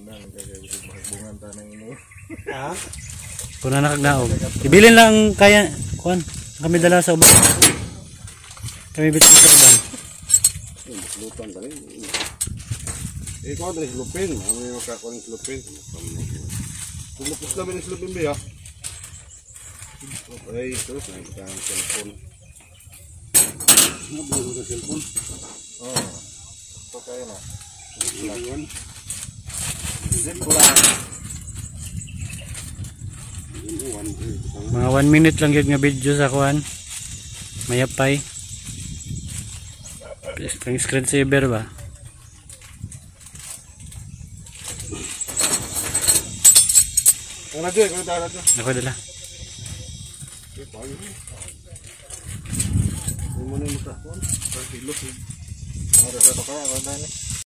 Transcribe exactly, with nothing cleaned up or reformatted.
Ha? Kuna na kagnaog. Ibilin lang kaya kuan. Kami dala sa uban. Kami bitin sa uban. Lutan tadi. Eh kau dari selupin, kami makan kau selupin. Lumupus namin ng selupin ba ya? Okay, terus naik kita telepon. Ngabuo sa telepon. Oh. Pakai na. Laguan. Zip lang. Mga one minute lang yun nga video sa kuan. Mayapay. Pang screen saver ba? Ang radyo, kung tayo radyo. Ako dala. Okay, paano yun? Hindi mo na yung mukha ko. Parang kilo. Ano, rasa pa kaya? Ano na